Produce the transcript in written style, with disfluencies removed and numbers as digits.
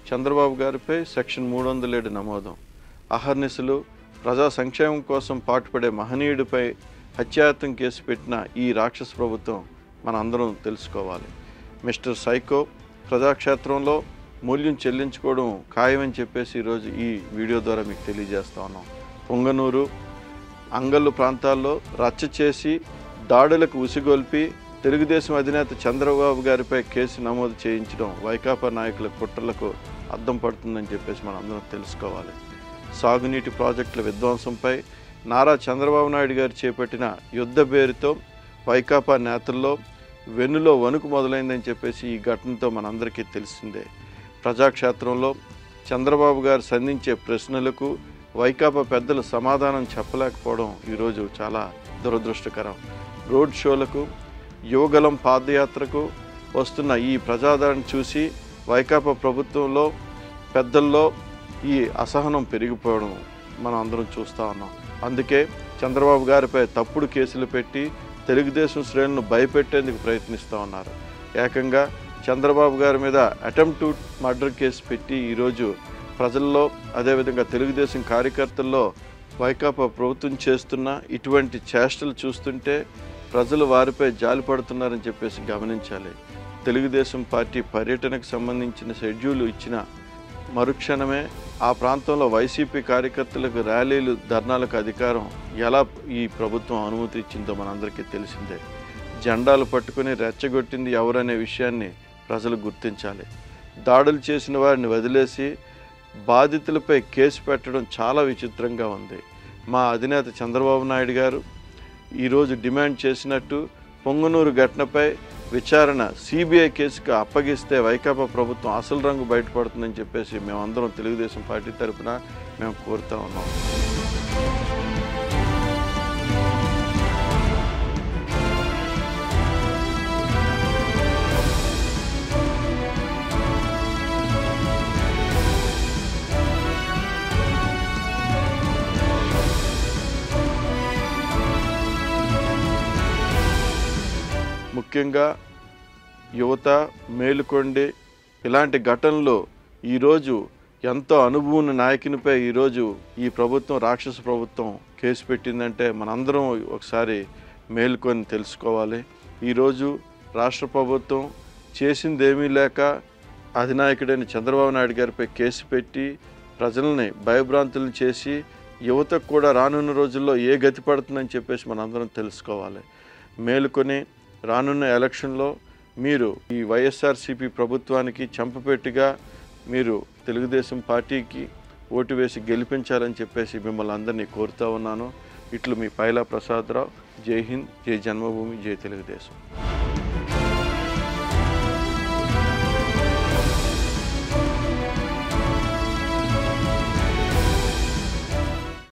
చంద్రబాబు గారిపై సెక్షన్ 307 నమోదం. అహర్నిశలు ప్రజా సంక్షేమం కోసం పాటుపడే మహనీయుడిపై హత్యాయత్నం కేసు పెట్టిన ఈ రాక్షస ప్రభుత్వం మనందరం తెలుసుకోవాలి. మిస్టర్ సైకో ప్రజాక్షేత్రంలో మూల్యం చెల్లించుకోవడం ఖాయమని చెప్పేసి ఈరోజు ఈ వీడియో ద్వారా మీకు తెలియజేస్తా ఉన్నాం. పొంగనూరు, అంగళ్ళు ప్రాంతాల్లో రచ్చ చేసి దాడులకు ఉసిగొల్పి తెలుగుదేశం అధినేత చంద్రబాబు గారిపై కేసు నమోదు చేయించడం వైకాపా నాయకుల కుట్రలకు అద్దం పడుతుందని చెప్పేసి మనం అందరం తెలుసుకోవాలి. సాగునీటి ప్రాజెక్టుల విధ్వంసంపై నారా చంద్రబాబు నాయుడు గారు చేపట్టిన యుద్ధ బేరుతో వైకాపా నేతల్లో వెన్నులో వణుకు మొదలైందని చెప్పేసి ఈ ఘటనతో మనందరికీ తెలిసిందే. ప్రజాక్షేత్రంలో చంద్రబాబు గారు సంధించే ప్రశ్నలకు వైకాపా పెద్దలు సమాధానం చెప్పలేకపోవడం ఈరోజు చాలా దురదృష్టకరం. రోడ్ షోలకు, యువగలం పాదయాత్రకు వస్తున్న ఈ ప్రజాదరణ చూసి వైకాపా ప్రభుత్వంలో పెద్దల్లో ఈ అసహనం పెరిగిపోవడం మనం అందరం చూస్తూ ఉన్నాం. అందుకే చంద్రబాబు గారిపై తప్పుడు కేసులు పెట్టి తెలుగుదేశం శ్రేణులను భయపెట్టేందుకు ప్రయత్నిస్తూ ఉన్నారు. ఏకంగా చంద్రబాబు గారి మీద అటెంప్ట్ టు మర్డర్ కేసు పెట్టి ఈరోజు ప్రజల్లో, అదేవిధంగా తెలుగుదేశం కార్యకర్తల్లో వైకాపా ప్రభుత్వం చేస్తున్న ఇటువంటి చేష్టలు చూస్తుంటే ప్రజలు వారిపై జాలిపడుతున్నారని చెప్పేసి గమనించాలి. తెలుగుదేశం పార్టీ పర్యటనకు సంబంధించిన షెడ్యూల్ ఇచ్చిన మరుక్షణమే ఆ ప్రాంతంలో వైసీపీ కార్యకర్తలకు ర్యాలీలు, ధర్నాలకు అధికారం ఎలా ఈ ప్రభుత్వం అనుమతి ఇచ్చిందో మనందరికీ తెలిసిందే. జెండాలు పట్టుకుని రెచ్చగొట్టింది ఎవరనే విషయాన్ని ప్రజలు గుర్తించాలి. దాడులు చేసిన వారిని వదిలేసి బాధితులపై కేసు పెట్టడం చాలా విచిత్రంగా ఉంది. మా అధినేత చంద్రబాబు నాయుడు గారు ఈరోజు డిమాండ్ చేసినట్టు పొంగనూరు ఘటనపై విచారణ సిబిఐ కేసుకు అప్పగిస్తే వైకాపా ప్రభుత్వం అసలు రంగు బయటపడుతుందని చెప్పేసి మేమందరం తెలుగుదేశం పార్టీ తరఫున మేము కోరుతా ఉన్నాం. ముఖ్యంగా యువత మేలుకొండి ఇలాంటి ఘటనలు ఈరోజు ఎంతో అనుభవం నాయకునిపై ఈరోజు ఈ ప్రభుత్వం, రాక్షస ప్రభుత్వం కేసు పెట్టిందంటే మనందరం ఒకసారి మేలుకొని తెలుసుకోవాలి. ఈరోజు రాష్ట్ర ప్రభుత్వం చేసిందేమీ లేక అధినాయకుడైన చంద్రబాబు నాయుడు గారిపై కేసు పెట్టి ప్రజల్ని భయభ్రాంతులను చేసి యువతకు కూడా రానున్న రోజుల్లో ఏ గతి పడుతుందని చెప్పేసి మనందరం తెలుసుకోవాలి. మేలుకొని రానున్న ఎలక్షన్లో మీరు ఈ వైఎస్ఆర్సీపీ ప్రభుత్వానికి చెంపపెట్టిగా మీరు తెలుగుదేశం పార్టీకి ఓటు వేసి గెలిపించాలని చెప్పేసి మిమ్మల్ని అందరినీ కోరుతూ ఉన్నాను. ఇట్లు మీ పైలా ప్రసాదరావు. జై హింద్, జై జన్మభూమి, జై తెలుగుదేశం.